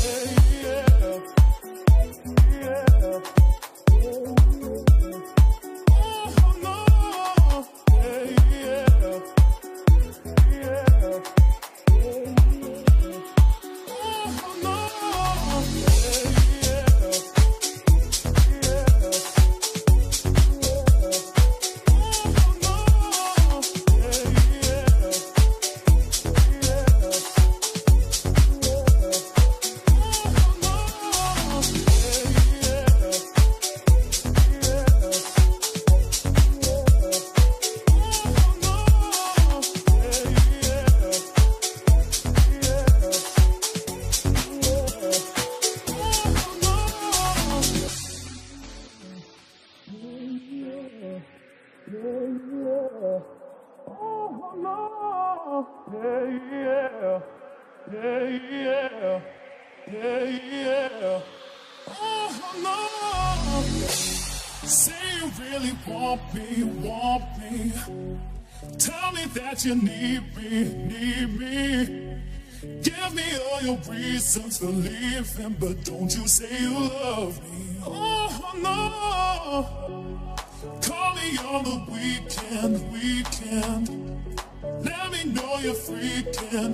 Say you really want me. Tell me that you need me. Give me all your reasons for leaving, but don't you say you love me. Oh no. Call me on the weekend. Let me know you're freaking.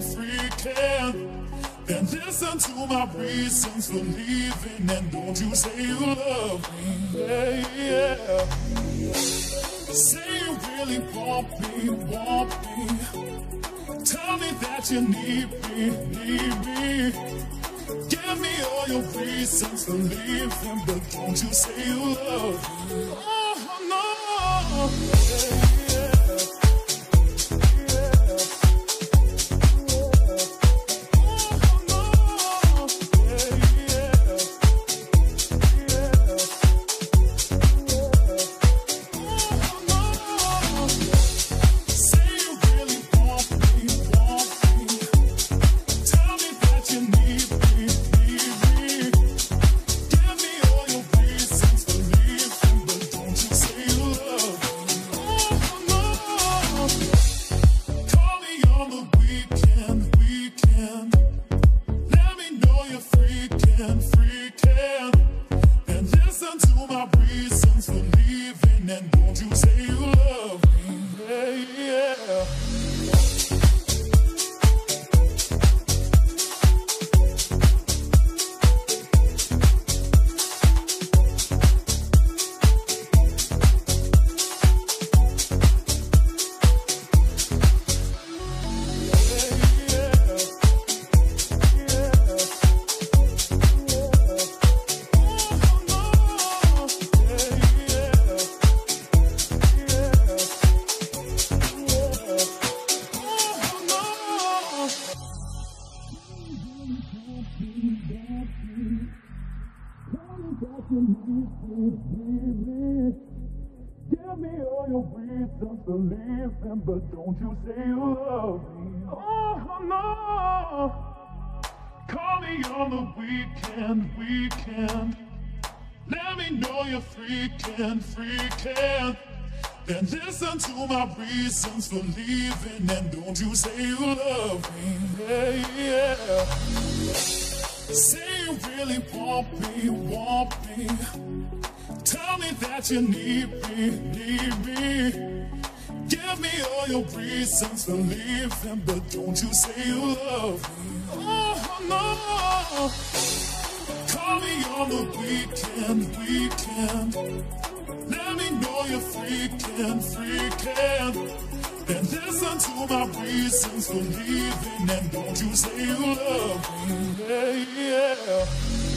Then listen to my reasons for leaving, and don't you say you love me. Yeah. Say you really want me. Tell me that you need me. Give me all your reasons for leaving, but don't you say you love me. Oh no. Give me all your reasons for leaving, but don't you say you love me. Oh no. Call me on the weekend. Let me know you're freaking. Then listen to my reasons for leaving, and don't you say you love me. Yeah. Say you really want me. Tell me that you need me. Give me all your reasons for leaving, but don't you say you love me. Oh no. Call me on the weekend. Let me know you're freaking. Then listen to my reasons for leaving, and don't you say you love me. Yeah.